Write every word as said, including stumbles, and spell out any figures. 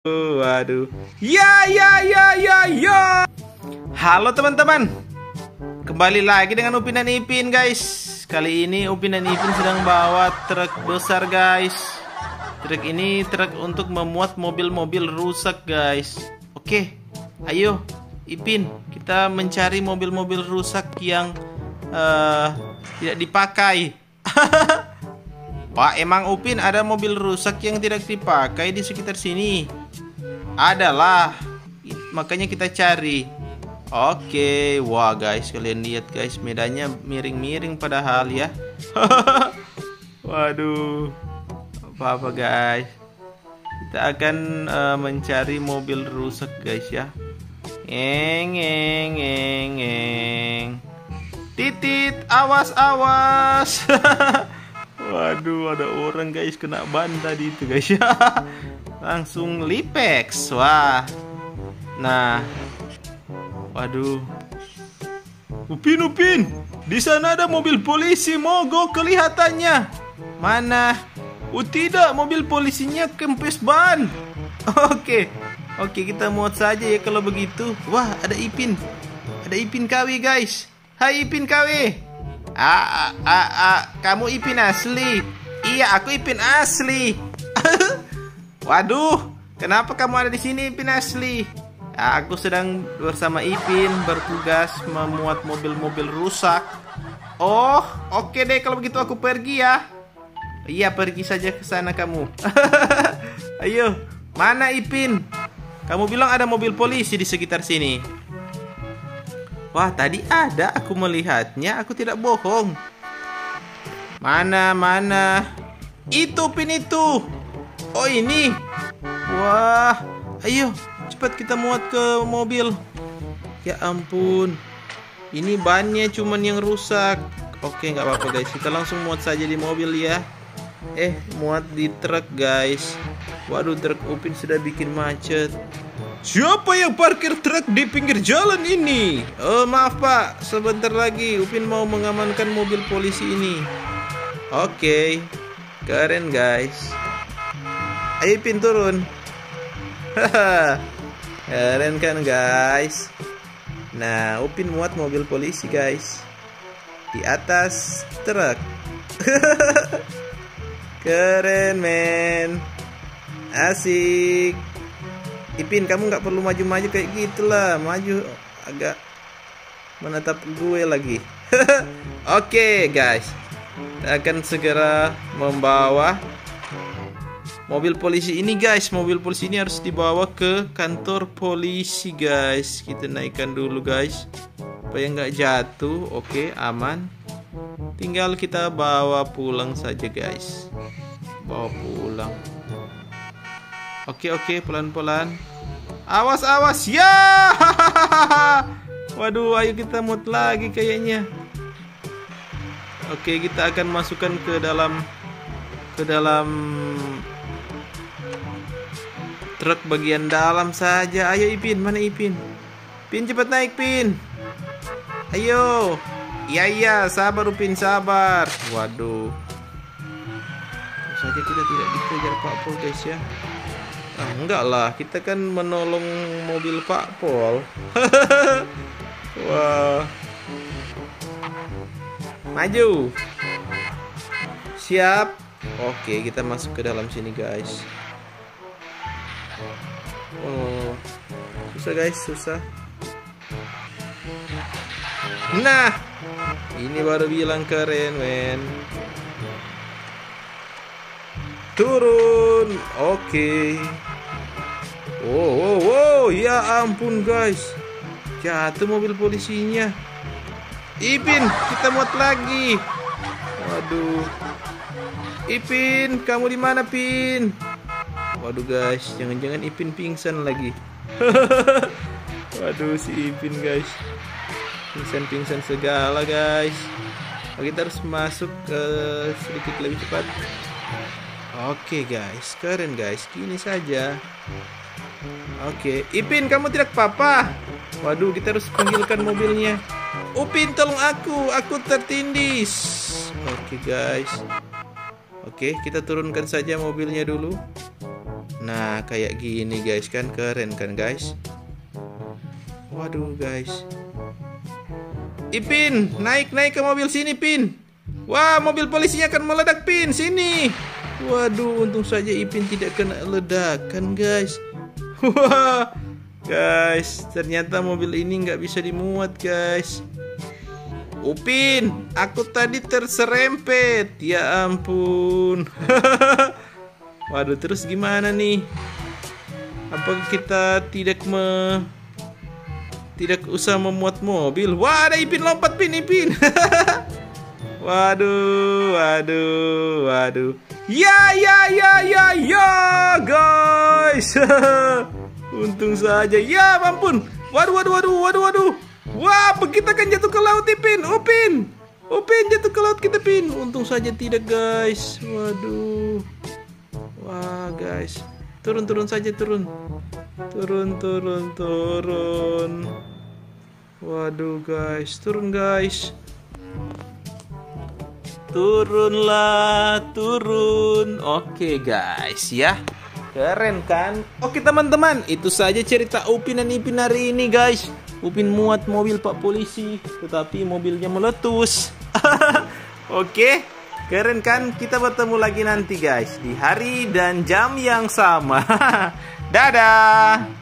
Waduh. Ya ya ya ya ya. Halo teman-teman. Kembali lagi dengan Upin dan Ipin guys. Kali ini Upin dan Ipin sedang bawa truk besar guys. Truk ini truk untuk memuat mobil-mobil rusak guys. Oke, ayo Ipin, kita mencari mobil-mobil rusak yang uh, tidak dipakai. Wah, emang Upin ada mobil rusak yang tidak dipakai di sekitar sini? Adalah, makanya kita cari. Oke, wah guys, kalian lihat guys, medannya miring-miring padahal ya. Waduh, apa-apa guys. Kita akan uh, mencari mobil rusak guys ya. Eng, eng, eng, eng. Titit, awas, awas. Waduh, ada orang guys kena ban tadi itu guys ya. Langsung lipex. Wah. Nah. Waduh. Upin, Upin. Di sana ada mobil polisi mogok kelihatannya. Mana? Oh tidak, mobil polisinya kempes ban. Oke. Oke, kita muat saja ya kalau begitu. Wah, ada Ipin. Ada Ipin K W guys. Hai Ipin K W. Ah, ah, ah, ah, kamu Ipin asli? Iya, aku Ipin asli. Waduh, kenapa kamu ada di sini Ipin asli? Ah, aku sedang bersama Ipin bertugas memuat mobil-mobil rusak. Oh, oke deh kalau begitu aku pergi ya. Iya, pergi saja ke sana kamu. Ayo, mana Ipin? Kamu bilang ada mobil polisi di sekitar sini. Wah, tadi ada, aku melihatnya, aku tidak bohong. Mana, mana? Itu Pin itu. Oh, ini. Wah, ayo, cepat kita muat ke mobil. Ya ampun. Ini bannya cuman yang rusak. Oke, nggak apa-apa guys, kita langsung muat saja di mobil ya. Eh, muat di truk guys. Waduh, truk Upin sudah bikin macet. Siapa yang parkir truk di pinggir jalan ini? Oh, maaf pak, sebentar lagi Upin mau mengamankan mobil polisi ini. Oke, keren guys. Ayo Upin turun. Keren kan guys. Nah, Upin muat mobil polisi guys di atas truk. Keren men. Asik. Ipin, kamu nggak perlu maju-maju kayak gitulah, maju agak menatap gue lagi. Oke guys, kita akan segera membawa mobil polisi ini guys. Mobil polisi ini harus dibawa ke kantor polisi guys. Kita naikkan dulu guys, supaya nggak jatuh. Oke, aman. Tinggal kita bawa pulang saja guys. Bawa pulang. Oke oke, pelan-pelan. Awas awas ya. Waduh, ayo kita muat lagi kayaknya. Oke, kita akan masukkan ke dalam ke dalam truk bagian dalam saja. Ayo Ipin, mana Ipin? Pin, cepat naik Pin. Ayo. Iya iya, sabar Upin, sabar. Waduh. Saja kita tidak dikejar Pak Pol guys ya. Ah, enggak lah, kita kan menolong mobil Pak Pol. Wah. Maju. Siap. Oke, kita masuk ke dalam sini guys. Oh, susah guys, susah. Nah, ini baru bilang keren men. Turun. Oke. Wow, wow, wow, ya ampun guys, jatuh mobil polisinya. Ipin, kita muat lagi. Waduh. Ipin, kamu di mana Pin? Waduh guys, jangan-jangan Ipin pingsan lagi. Waduh, si Ipin guys, pingsan-pingsan segala guys. Kita harus masuk ke sedikit lebih cepat. Oke guys, keren guys, gini saja. Oke, Ipin, kamu tidak apa-apa? Waduh, kita harus panggilkan mobilnya. Upin, tolong aku, aku tertindis. Oke guys. Oke, kita turunkan saja mobilnya dulu. Nah, kayak gini guys, kan keren kan guys. Waduh guys. Ipin, naik naik ke mobil sini Pin. Wah, mobil polisinya akan meledak Pin, sini. Waduh, untung saja Ipin tidak kena ledakan guys. Wah, guys, ternyata mobil ini nggak bisa dimuat guys. Upin, aku tadi terserempet. Ya ampun. Waduh, terus gimana nih? Apakah kita tidak me tidak usah memuat mobil? Wah, ada Ipin lompat Pin, Ipin. Waduh, waduh, waduh. Ya, ya, ya, ya, ya, guys. Untung saja. Ya, ampun. Waduh, waduh, waduh, waduh, waduh. Wah, kita kan jatuh ke laut, Ipin. Upin, Upin jatuh ke laut kita, Pin. Untung saja tidak, guys. Waduh. Wah, guys. Turun, turun saja, turun. Turun, turun, turun. Waduh, guys. Turun, guys. Turunlah, turun. Oke, guys, ya. Keren kan? Oke, teman-teman. Itu saja cerita Upin dan Ipin hari ini, guys. Upin muat mobil Pak Polisi, tetapi mobilnya meletus. Oke. Keren kan? Kita bertemu lagi nanti guys, di hari dan jam yang sama. Dadah.